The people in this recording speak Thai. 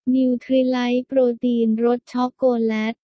นิวทริไลท์โปรตีนรสช็อกโกแลต